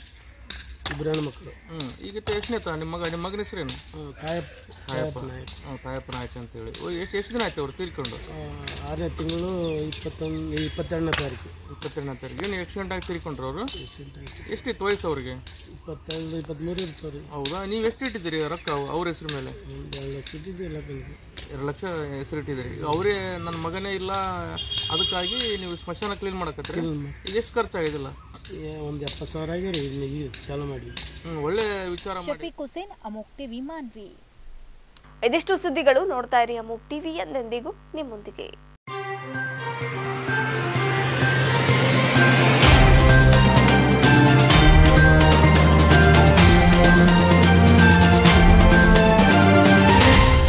2 ಹೆಣ್ಮಕ್ಳು. ಈಗ ಎಷ್ಟನೇ ನಿಮ್ಮ ಮಗನ ಹೆಸರೇನು? ತಾಯಪ್ಪ ನಾಯಕ ಅಂತೇಳಿ. ಎಷ್ಟು ದಿನ ಆಯ್ತು ಅವ್ರು ತೀರ್ಕೊಂಡು? 6ನೇ ತಿಂಗಳು 22ನೇ ತಾರೀಕು. 22ನೇ ತಾರೀಕು. ಏನು ಆಕ್ಸಿಡೆಂಟ್ ಆಗಿ ತೀರ್ಕೊಂಡ್ರು ಅವರು? ಎಷ್ಟಿತ್ತು ವಯಸ್ಸು ಅವ್ರಿಗೆ? 22 23 ಇರ್ತಾವ್ರಿ. ಹೌದಾ? ನೀವು ಎಷ್ಟು ಇಟ್ಟಿದ್ದೀರಿ ರೊಕ್ಕ ಅವ್ರ ಹೆಸರು ಮೇಲೆ? 2 ಲಕ್ಷ ಇಟ್ಟಿದ್ದೀವಿ. 2 ಲಕ್ಷ ಹೆಸರು ಇಟ್ಟಿದ್ದೀರಿ. ಅವರೇ ನನ್ನ ಮಗನೇ ಇಲ್ಲ ಅದಕ್ಕಾಗಿ ನೀವು ಸ್ಮಶಾನ ಕ್ಲೀನ್ ಮಾಡಕತ್ತೀರಿ. ಈಗ ಎಷ್ಟು ಖರ್ಚಾಗಿದಿಲ್ಲ? ಒಂದು 70,000 ಆಗ್ಯಾರಿ ಈಗ ಚಾಲು ಮಾಡಿ. ಒಳ್ಳೆ ವಿಚಾರ. ಶಫೀಕ್ ಹುಸೇನ್, ಅಮೋಕ್ ಟಿವಿ, ಮಾನ್ವಿ. ಇದಿಷ್ಟು ಸುದ್ದಿಗಳು. ನೋಡ್ತಾ ಇರಿ ಅಮೋಕ್ ಟಿವಿ, ಎಂದೆಂದಿಗೂ ನಿಮ್ಮೊಂದಿಗೆ.